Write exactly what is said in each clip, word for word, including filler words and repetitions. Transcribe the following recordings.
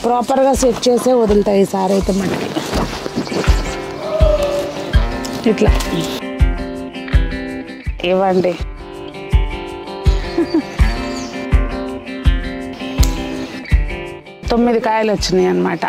ప్రాపర్గా సెట్ చేసే వదులుతాయి ఈసారి అయితే మనకి. ఇట్లా ఇవ్వండి. తొమ్మిది కాయలు వచ్చినాయి అన్నమాట.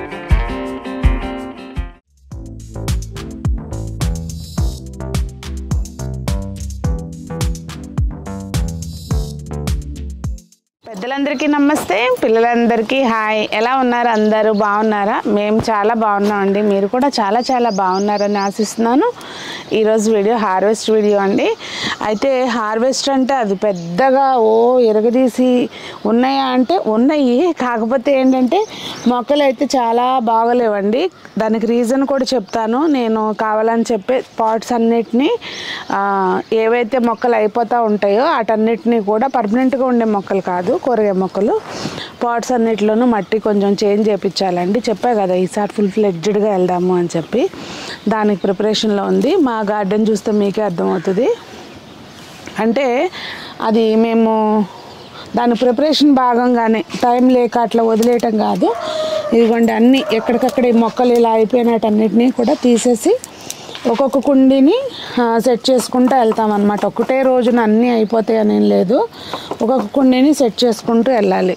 పెద్దలందరికీ నమస్తే, పిల్లలందరికీ హాయ్. ఎలా ఉన్నారు? అందరూ బాగున్నారా? మేము చాలా బాగున్నామండి. మీరు కూడా చాలా చాలా బాగున్నారని ఆశిస్తున్నాను. ఈరోజు వీడియో హార్వెస్ట్ వీడియో అండి. అయితే హార్వెస్ట్ అంటే అది పెద్దగా ఓ ఎరగదీసి ఉన్నాయా అంటే ఉన్నాయి. కాకపోతే ఏంటంటే మొక్కలు అయితే చాలా బాగలేవండి. దానికి రీజన్ కూడా చెప్తాను. నేను కావాలని చెప్పే పాట్స్ అన్నిటినీ ఏవైతే మొక్కలు అయిపోతూ ఉంటాయో వాటన్నిటినీ కూడా పర్మనెంట్గా ఉండే మొక్కలు కాదు, కూరగాయ మొక్కలు, పాట్స్ అన్నిటిలోనూ మట్టి కొంచెం చేంజ్ చేయించాలండి. చెప్పా కదా ఈసారి ఫుల్ ఫ్లెడ్జ్డ్గా వెళ్దాము అని చెప్పి, దానికి ప్రిపరేషన్లో ఉంది. మా గార్డెన్ చూస్తే మీకే అర్థమవుతుంది. అంటే అది మేము దాని ప్రిపరేషన్ భాగంగానే టైం లేక అట్లా వదిలేయటం కాదు. ఇదిగోండి అన్నీ ఎక్కడికక్కడ ఈ మొక్కలు ఇలా అయిపోయినట్టన్నిటినీ కూడా తీసేసి ఒక్కొక్క కుండీని సెట్ చేసుకుంటూ వెళ్తామన్నమాట. ఒకటే రోజున అన్నీ అయిపోతాయి అని ఏం లేదు, ఒక్కొక్క కుండీని సెట్ చేసుకుంటూ వెళ్ళాలి.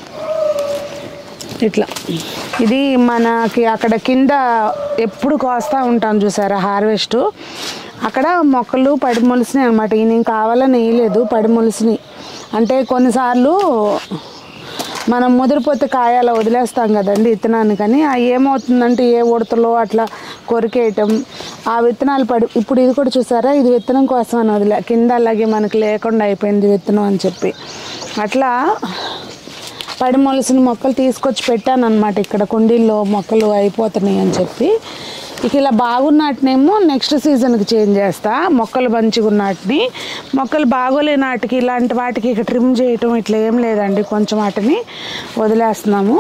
ఇట్లా ఇది మనకి అక్కడ కింద ఎప్పుడు కోస్తూ ఉంటాం చూసారా హార్వెస్ట్, అక్కడ మొక్కలు పడి మొలిసినాయి అనమాట. ఈ నేను కావాలని వేయలేదు, పడి మొలిసినాయి. అంటే కొన్నిసార్లు మనం ముదిరిపోతే కాయాల వదిలేస్తాం కదండి విత్తనాన్ని, కానీ అవి ఏమవుతుందంటే ఏ ఉడతలో అట్లా కొరికేయటం, ఆ విత్తనాలు పడి, ఇప్పుడు ఇది కూడా చూసారా, ఇది విత్తనం కోసం అని వదిలే, కింద అలాగే మనకి లేకుండా అయిపోయింది విత్తనం అని చెప్పి. అట్లా పడి మొలిసిన మొక్కలు తీసుకొచ్చి పెట్టాను అనమాట. ఇక్కడ కుండీల్లో మొక్కలు అయిపోతున్నాయి అని చెప్పి. ఇక ఇలా బాగున్నట్టునేమో నెక్స్ట్ సీజన్కి చేంజ్ చేస్తా. మొక్కలు మంచిగా ఉన్నట్టుని, మొక్కలు బాగోలే నాటికి ఇలాంటి వాటికి ఇక ట్రిమ్ చేయటం ఇట్లా ఏం లేదండి, కొంచెం వాటిని వదిలేస్తున్నాము.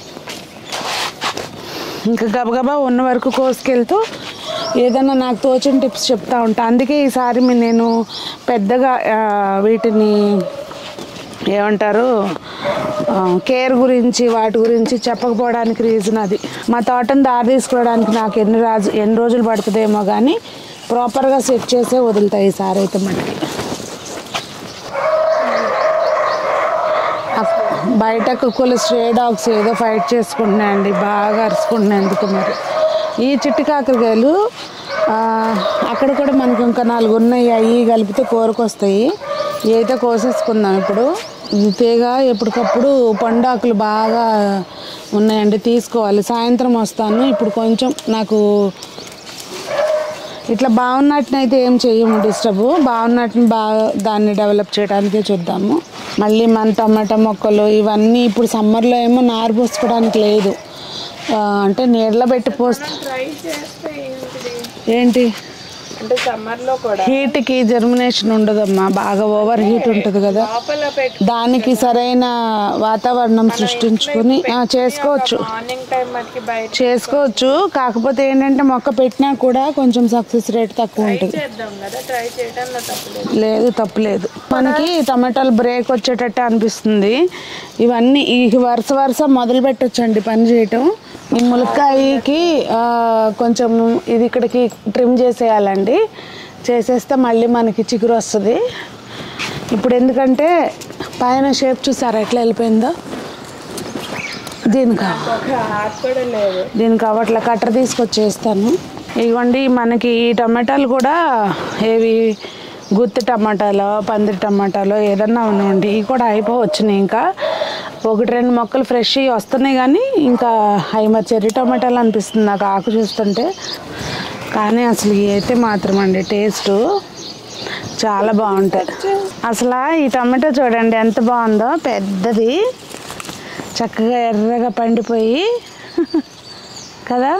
ఇంకా గబగబా ఉన్న వరకు కోసుకెళ్తూ ఏదన్నా నాకు తోచిన టిప్స్ చెప్తా ఉంటా. అందుకే ఈసారి నేను పెద్దగా వీటిని ఏమంటారు కేర్ గురించి వాటి గురించి చెప్పకపోవడానికి రీజన్ అది. మా తోటను దారి తీసుకోవడానికి నాకు ఎన్ని రాజు ఎన్ని రోజులు పడుతుందేమో కానీ ప్రాపర్గా సెట్ చేసే వదులుతాయి ఈసారి అయితే మనకి. బయట కుక్కలు స్ట్రే డాగ్స్ ఏదో ఫైట్ చేసుకుంటున్నాయండి, బాగా అరుచుకుంటున్నాయి. ఎందుకు మరి ఈ చిట్టి కాకరకాయలు అక్కడ కూడా మనకు ఇంకా నాలుగు ఉన్నాయి, అవి కలిపితే కూరకొస్తాయి. అయితే కోసేసుకుందాం. ఇప్పుడు తీగ ఎప్పటికప్పుడు పండాకులు బాగా ఉన్నాయండి, తీసుకోవాలి. సాయంత్రం వస్తాను. ఇప్పుడు కొంచెం నాకు ఇట్లా బాగున్నట్టునైతే ఏం చెయ్యము, డిస్టర్బ్ బాగున్నట్టుని బాగా దాన్ని డెవలప్ చేయడానికే చూద్దాము. మళ్ళీ మన టమాటా మొక్కలు ఇవన్నీ ఇప్పుడు సమ్మర్లో ఏమో నారు పోసుకోవడానికి లేదు, అంటే నీళ్ళలో పెట్టి పోస్తే ఏంటి అంటే సమ్మర్లో కూడా హీట్కి జర్మినేషన్ ఉండదమ్మా, బాగా ఓవర్ హీట్ ఉంటుంది కదా, దానికి సరైన వాతావరణం సృష్టించుకుని చేసుకోవచ్చు చేసుకోవచ్చు కాకపోతే ఏంటంటే మొక్క పెట్టినా కూడా కొంచెం సక్సెస్ రేట్ తక్కువ ఉంటుంది. లేదు తప్పులేదు, మనకి టమాటాలు బ్రేక్ వచ్చేటట్టు అనిపిస్తుంది. ఇవన్నీ ఈ వరుస వరుస మొదలు పెట్టొచ్చండి పని చేయటం. ఈ ములక్కాయకి కొంచెం ఇది ఇక్కడికి ట్రిమ్ చేసేయాలండి, చేసేస్తే మళ్ళీ మనకి చిగురు వస్తుంది. ఇప్పుడు ఎందుకంటే పైన షేప్ చూసారా ఎట్లా వెళ్ళిపోయిందో, దీనికి దీనికి అవట్లా కట్టర్ తీసుకొచ్చేస్తాను. ఇవ్వండి మనకి ఈ టమాటాలు కూడా ఏవి గుత్తి టమాటాలో పందిరి టమాటాలో ఏదన్నా ఉన్నాయండి, ఇవి కూడా అయిపోవచ్చున్నాయి. ఇంకా ఒకటి రెండు మొక్కలు ఫ్రెష్ వస్తున్నాయి కానీ ఇంకా అవి మరి చెర్రీ టమాటాలు అనిపిస్తుంది నాకు ఆకు చూస్తుంటే. కానీ అసలు ఇవి అయితే మాత్రం అండి టేస్ట్ చాలా బాగుంటాయి. అసలు ఈ టమాటా చూడండి ఎంత బాగుందో, పెద్దది చక్కగా ఎర్రగా పండిపోయి కదా.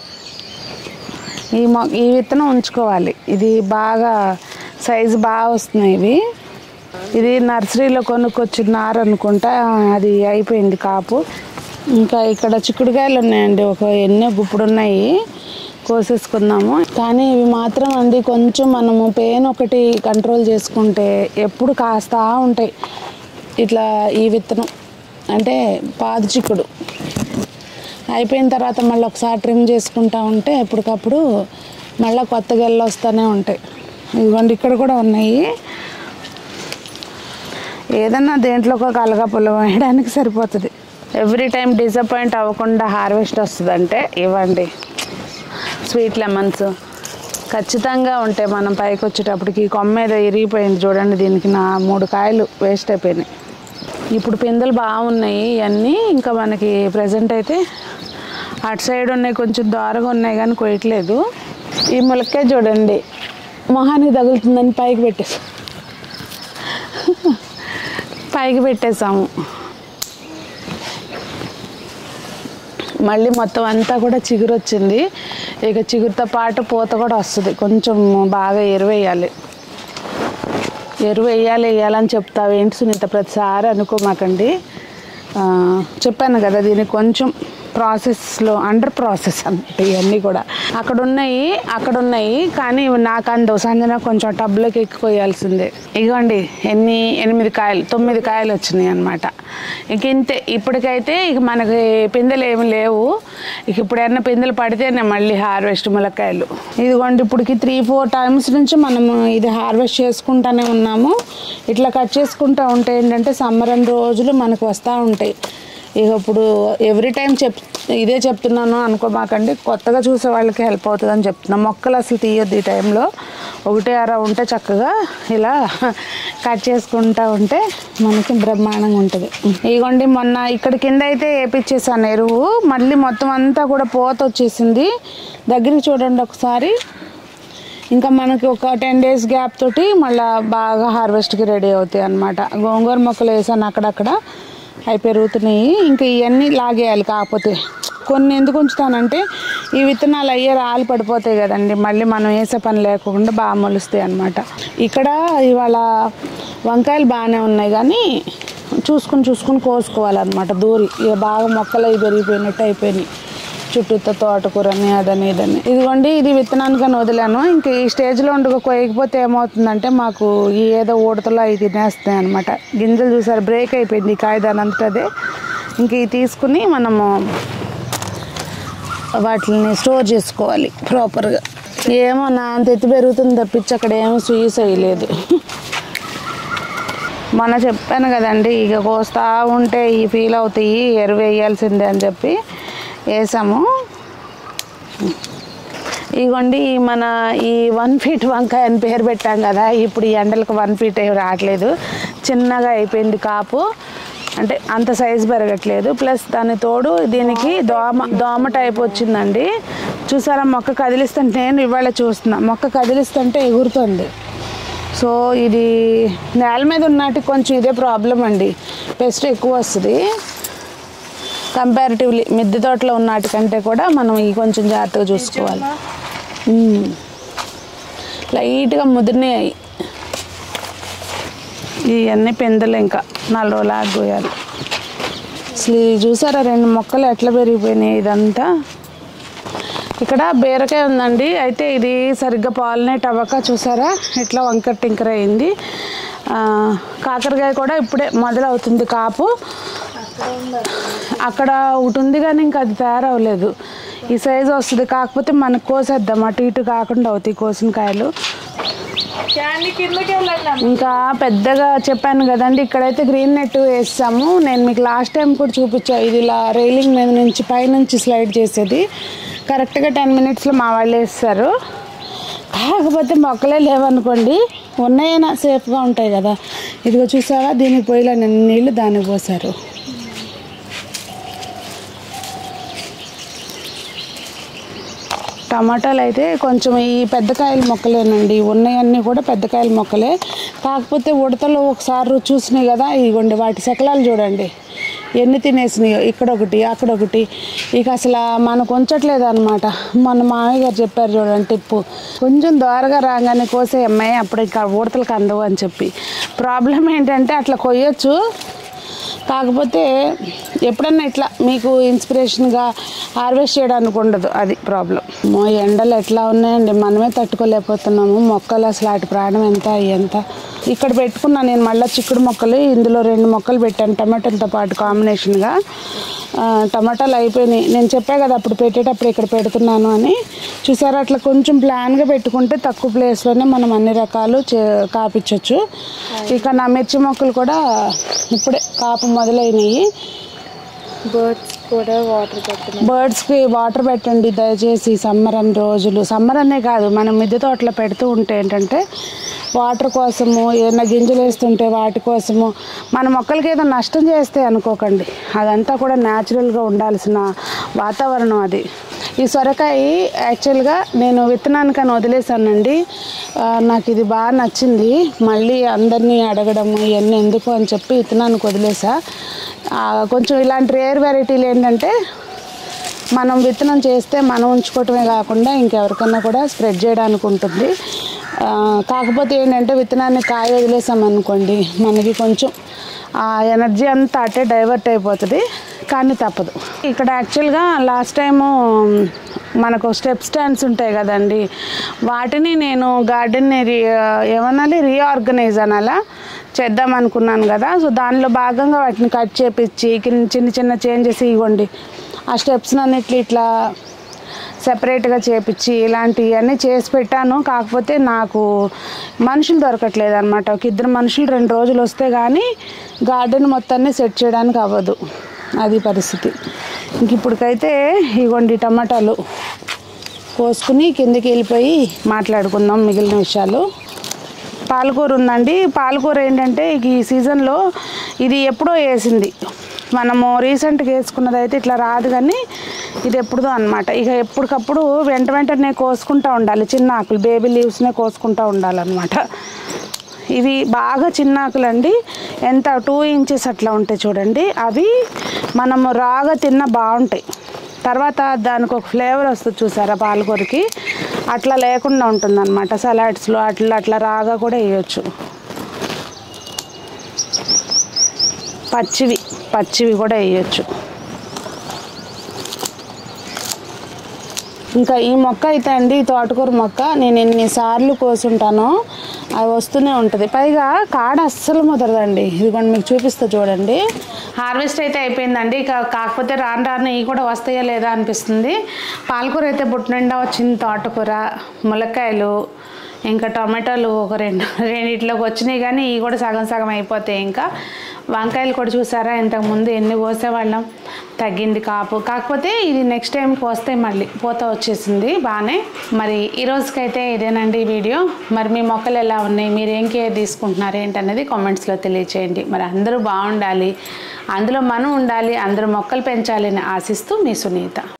ఈ మొ ఈ విత్తనం ఉంచుకోవాలి, ఇది బాగా సైజు బాగా వస్తున్నాయి ఇవి. ఇది నర్సరీలో కొనుక్కొచ్చిన నారు అనుకుంటా, అది అయిపోయింది కాపు. ఇంకా ఇక్కడ చిక్కుడుకాయలు ఉన్నాయండి, ఒక ఎన్నో గుప్పుడు ఉన్నాయి, కోసేసుకుందాము. కానీ ఇవి మాత్రం అండి కొంచెం మనము పెయిన్ ఒకటి కంట్రోల్ చేసుకుంటే ఎప్పుడు కాస్తా ఉంటాయి. ఇట్లా ఈ విత్తనం అంటే పాదు చిక్కుడు అయిపోయిన తర్వాత మళ్ళీ ఒకసారి ట్రిమ్ చేసుకుంటూ ఉంటే ఎప్పటికప్పుడు మళ్ళీ కొత్త గెల్లు వస్తూనే ఉంటాయి. ఇదిగోండి ఇక్కడ కూడా ఉన్నాయి. ఏదన్నా దేంట్లో ఒక కలగపుల్ల వేయడానికి సరిపోతుంది. ఎవ్రీ టైం డిసప్పాయింట్ అవ్వకుండా హార్వెస్ట్ వస్తుందంటే ఇవ్వండి స్వీట్ లెమన్స్ ఖచ్చితంగా ఉంటాయి. మనం పైకి వచ్చేటప్పటికి కొమ్మ మీద ఇరిగిపోయింది చూడండి, దీనికి నా మూడు కాయలు వేస్ట్ అయిపోయినాయి. ఇప్పుడు పిందెలు బాగున్నాయి ఇవన్నీ. ఇంకా మనకి ప్రజెంట్ అయితే అటు సైడ్ ఉన్నాయి, కొంచెం దూరంగా ఉన్నాయి కానీ కొయ్యట్లేదు. ఈ ములక్కాయ చూడండి మొహానికి తగులుతుందని పైకి పెట్టేసాం పైకి పెట్టేసాము. మళ్ళీ మొత్తం అంతా కూడా చిగురు వచ్చింది. ఇక చిగురుతో పాటు పూత కూడా వస్తుంది. కొంచెం బాగా ఎరువు వేయాలి ఎరువు వేయాలి వేయాలని చెప్తావు ఏంటి సునీత ప్రతిసారి అనుకోమాకండి. చెప్పాను కదా దీనికి కొంచెం ప్రాసెస్లో అండర్ ప్రాసెస్ అన్నట్టు ఇవన్నీ కూడా. అక్కడ ఉన్నాయి అక్కడ ఉన్నాయి కానీ నాకు అందవు. సంజన కొంచెం టబ్లోకి ఎక్కిపోయాల్సిందే. ఇగోండి ఎన్ని ఎనిమిది కాయలు తొమ్మిది కాయలు వచ్చినాయి అనమాట. ఇంక ఇంతే. ఇప్పటికైతే ఇక మనకి పిందెలు ఏమి లేవు. ఇక ఇప్పుడు ఏమన్నా పిందెలు పడితేనే మళ్ళీ హార్వెస్ట్ ములక్కాయలు. ఇదిగోండి ఇప్పటికి త్రీ ఫోర్ టైమ్స్ నుంచి మనము ఇది హార్వెస్ట్ చేసుకుంటూనే ఉన్నాము. ఇట్లా కట్ చేసుకుంటూ ఉంటే ఏంటంటే సమ్మర్ అన్ని రోజులు మనకు వస్తూ ఉంటాయి. ఇక ఇప్పుడు ఎవ్రీ టైం చెప్ ఇదే చెప్తున్నాను అనుకోమాకండి, కొత్తగా చూసే వాళ్ళకి హెల్ప్ అవుతుందని చెప్తున్నాను. మొక్కలు అసలు తీయొద్దు ఈ టైంలో. ఒకటే అర ఉంటే చక్కగా ఇలా కట్ చేసుకుంటూ ఉంటే మనకి బ్రహ్మాండంగా ఉంటుంది. ఇదిగోండి మొన్న ఇక్కడ కింద అయితే వేపించేసాను ఎరువు, మళ్ళీ మొత్తం అంతా కూడా పోత వచ్చేసింది. దగ్గరికి చూడండి ఒకసారి. ఇంకా మనకి ఒక టెన్ డేస్ గ్యాప్ తోటి మళ్ళీ బాగా హార్వెస్ట్కి రెడీ అవుతాయి అన్నమాట. గోంగూర మొక్కలు వేసాను అక్కడక్కడ, అవి పెరుగుతున్నాయి. ఇంకా ఇవన్నీ లాగేయాలి. కాకపోతే కొన్ని ఎందుకు ఉంచుతానంటే ఈ విత్తనాలు అయ్యే రాలి పడిపోతాయి కదండి, మళ్ళీ మనం వేసే పని లేకుండా బాగా మొలుస్తాయి అన్నమాట. ఇక్కడ ఇవాళ వంకాయలు బాగానే ఉన్నాయి కానీ చూసుకుని చూసుకుని కోసుకోవాలన్నమాట. దూరి ఇక బాగా మొక్కలు అవి పెరిగిపోయినట్టు అయిపోయినాయి. చుట్టూతో తోటకూరని అదని ఇదని. ఇదిగోండి ఇది విత్తనానికని వదిలాను. ఇంక ఈ స్టేజ్లో ఉండుకో కోయకపోతే ఏమవుతుందంటే మాకు ఈ ఏదో ఊడతలో అవి తినేస్తాయి అనమాట. గింజలు చూసారు బ్రేక్ అయిపోయింది ఈ కాయ దాని అంతటదే. ఇంక ఇవి తీసుకుని మనము వాటిని స్టోర్ చేసుకోవాలి ప్రాపర్గా. ఏమో నా అంత ఎత్తు పెరుగుతుంది తప్పించి అక్కడ ఏమో స్వీస్ వేయలేదు. మొన్న చెప్పాను కదండి ఇక కోస్తా ఉంటే ఈ ఫీల్ అవుతాయి ఎరువు వేయాల్సిందే అని చెప్పి వేసాము. ఇదిగోండి మన ఈ వన్ ఫీట్ వంకాయ అని పేరు పెట్టాం కదా, ఇప్పుడు ఈ ఎండలకు వన్ ఫీట్ ఏమి రావట్లేదు, చిన్నగా అయిపోయింది కాపు. అంటే అంత సైజు పెరగట్లేదు. ప్లస్ దాని తోడు దీనికి దోమ దోమ టైప్ వచ్చిందండి. చూసారా మొక్క కదిలిస్తుంటే, నేను ఇవాళ చూస్తున్నా మొక్క కదిలిస్తుంటే ఎగురుతుంది. సో ఇది నేల మీద ఉన్నట్టు కొంచెం ఇదే ప్రాబ్లం అండి, పెస్ట్ ఎక్కువ వస్తుంది. కంపారిటివ్లీ మిద్దె తోటలో ఉన్నటికంటే కూడా మనం ఈ కొంచెం జాగ్రత్తగా చూసుకోవాలి. లైట్గా ముదిరినాయి ఇవన్నీ పెందలు, ఇంకా నాలుగు రోజులు ఆగిపోయాలి. అసలు చూసారా రెండు మొక్కలు ఎట్లా పెరిగిపోయినాయి. ఇదంతా ఇక్కడ బీరకాయ ఉందండి. అయితే ఇది సరిగ్గా పాలినేట్ అవ్వక చూసారా ఇట్లా వంకర టింకర అయింది. కాకరకాయ కూడా ఇప్పుడే మొదలవుతుంది కాపు. అక్కడ ఒకటి ఉంది కానీ ఇంకా అది తయారవ్వలేదు. ఈ సైజు వస్తుంది. కాకపోతే మనకు కోసేద్దాం, అటు ఇటు కాకుండా అవుతాయి కోసిన కాయలు. ఇంకా పెద్దగా చెప్పాను కదండి, ఇక్కడైతే గ్రీన్ నెట్ వేస్తాము. నేను మీకు లాస్ట్ టైం కూడా చూపించాను. ఇది ఇలా రైలింగ్ మీద నుంచి పైనుంచి స్లైడ్ చేసేది. కరెక్ట్గా టెన్ మినిట్స్లో మా వాళ్ళు వేస్తారు. కాకపోతే మొక్కలే లేవనుకోండి, ఉన్నాయైనా సేఫ్గా ఉంటాయి కదా. ఇదిగో చూసావా దీనికి పోయిలా నేను నీళ్ళు దానికి పోసారు. టమాటాలు అయితే కొంచెం ఈ పెద్దకాయల మొక్కలేనండి, ఉన్నాయన్నీ కూడా పెద్దకాయల మొక్కలే. కాకపోతే ఉడతలు ఒకసారి చూసినాయి కదా, ఇదిగోండి వాటి శకలాలు చూడండి ఎన్ని తినేసినాయో. ఇక్కడ ఒకటి అక్కడ ఒకటి. ఇక అసలు మనకు ఉంచట్లేదు అనమాట. మన మామయ్య గారు చెప్పారు చూడండి టిప్పు, కొంచెం దోరగా రాగానే కోసే అమ్మాయి అప్పుడు ఇంకా ఉడతలకు అందవు అని చెప్పి. ప్రాబ్లం ఏంటంటే అట్లా కొయ్యొచ్చు, కాకపోతే ఎప్పుడన్నా ఇట్లా మీకు ఇన్స్పిరేషన్గా హార్వెస్ట్ చేయడానికి ఉండదు, అది ప్రాబ్లం. మా ఎండలు ఎట్లా ఉన్నాయండి, మనమే తట్టుకోలేకపోతున్నాము. మొక్కలు అసలు వాటి ప్రాణం ఎంత ఎంత. ఇక్కడ పెట్టుకున్నా నేను మళ్ళీ చిక్కుడు మొక్కలు, ఇందులో రెండు మొక్కలు పెట్టాను టమాటాలతో పాటు కాంబినేషన్గా. టమాటాలు అయిపోయినాయి. నేను చెప్పా కదా అప్పుడు పెట్టేటప్పుడు ఇక్కడ పెడుతున్నాను అని. చూసారా, అట్లా కొంచెం ప్లాన్గా పెట్టుకుంటే తక్కువ ప్లేస్లోనే మనం అన్ని రకాలు చే కాపించవచ్చు. ఇక నా మిర్చి మొక్కలు కూడా ఇప్పుడే కాపు మొదలైనవి. బర్డ్స్ కూడా వాటర్ పెట్టండి. బర్డ్స్కి వాటర్ పెట్టండి దయచేసి. సమ్మర్ అన్ని రోజులు, సమ్మర్ అనే కాదు, మనం మిద్దె తోటలో పెడుతూ ఉంటే ఏంటంటే వాటర్ కోసము, ఏదైనా గింజలు వేస్తుంటే వాటి కోసము, మన మొక్కలకి ఏదో నష్టం చేస్తే అనుకోకండి. అదంతా కూడా న్యాచురల్గా ఉండాల్సిన వాతావరణం అది. ఈ సొరకాయ యాక్చువల్గా నేను విత్తనానికని వదిలేసానండి. నాకు ఇది బాగా నచ్చింది. మళ్ళీ అందరినీ అడగడము ఇవన్నీ ఎందుకు అని చెప్పి విత్తనానికి వదిలేసా. కొంచెం ఇలాంటి రేర్ వెరైటీలు ఏంటంటే మనం విత్తనం చేస్తే మనం ఉంచుకోవటమే కాకుండా ఇంకెవరికన్నా కూడా స్ప్రెడ్ చేయడానికి ఉంటుంది. కాకపోతే ఏంటంటే విత్తనాన్ని కాయ వదిలేసామనుకోండి మనకి కొంచెం ఆ ఎనర్జీ అంతా అటే డైవర్ట్ అయిపోతుంది. కానీ తప్పదు. ఇక్కడ యాక్చువల్గా లాస్ట్ టైము మనకు స్టెప్ స్టాండ్స్ ఉంటాయి కదండి, వాటిని నేను గార్డెన్ని రీ ఏమనాలి రీఆర్గనైజ్ అనాలా చేద్దాం అనుకున్నాను కదా. సో దానిలో భాగంగా వాటిని కట్ చేపించి చిన్న చిన్న చేంజెస్ ఇవ్వండి. ఆ స్టెప్స్ అన్నిట్లు ఇట్లా సెపరేట్గా చేపించి ఇలాంటివన్నీ చేసి పెట్టాను. కాకపోతే నాకు మనుషులు దొరకట్లేదు అనమాట. ఒక ఇద్దరు మనుషులు రెండు రోజులు వస్తే కానీ గార్డెన్ మొత్తాన్ని సెట్ చేయడానికి అవ్వదు. అది పరిస్థితి. ఇంక ఇప్పటికైతే ఇవ్వండి టమాటాలు కోసుకుని కిందకి వెళ్ళిపోయి మాట్లాడుకుందాం మిగిలిన విషయాలు. పాలకూర ఉందండి. పాలకూర ఏంటంటే ఈ సీజన్లో ఇది ఎప్పుడో వేసింది. మనము రీసెంట్గా వేసుకున్నది అయితే ఇట్లా రాదు, కానీ ఇది ఎప్పుడుదో అనమాట. ఇక ఎప్పటికప్పుడు వెంట వెంటనే కోసుకుంటూ ఉండాలి. చిన్న ఆకులు బేబీ లీవ్స్నే కోసుకుంటూ ఉండాలన్నమాట. ఇవి బాగా చిన్న ఆకులండి, ఎంత టూ ఇంచెస్ అట్లా ఉంటాయి చూడండి. అవి మనము రాగా తిన్న బాగుంటాయి. తర్వాత దానికి ఒక ఫ్లేవర్ వస్తుంది చూసారా పాలకూరకి, అట్లా లేకుండా ఉంటుందన్నమాట. సలాడ్స్లో అట్లా అట్లా రాగా కూడా వేయచ్చు. పచ్చివి పచ్చివి కూడా వేయచ్చు. ఇంకా ఈ మొక్క అయితే అండి, తోటకూర మొక్క నేను ఎన్నిసార్లు కోసుంటానో అది వస్తూనే ఉంటుంది. పైగా కాడ అస్సలు ముదరదండి. ఇదిగోండి మీకు చూపిస్తా చూడండి. హార్వెస్ట్ అయితే అయిపోయిందండి. ఇక కాకపోతే రాను రాను ఇవి కూడా వస్తాయా లేదా అనిపిస్తుంది. పాలకూర అయితే బుట్ట నిండా వచ్చింది. తోటకూర, ములక్కాయలు, ఇంకా టమాటాలు ఒక రెండు రెండిట్లోకి వచ్చినాయి, కానీ ఇవి కూడా సగం సగం అయిపోతాయి. ఇంకా వంకాయలు కూడా చూసారా, ఇంతకుముందు ఎన్ని కోసేవాళ్ళం, తగ్గింది కాపు. కాకపోతే ఇది నెక్స్ట్ టైంకి వస్తే మళ్ళీ పూత వచ్చేసింది బాగానే. మరి ఈ రోజుకైతే ఇదేనండి వీడియో. మరి మీ మొక్కలు ఎలా ఉన్నాయి, మీరు ఏం కేర్ తీసుకుంటున్నారు ఏంటనేది కామెంట్స్లో తెలియచేయండి. మరి అందరూ బాగుండాలి, అందులో మనం ఉండాలి, అందరూ మొక్కలు పెంచాలని ఆశిస్తూ మీ సునీత.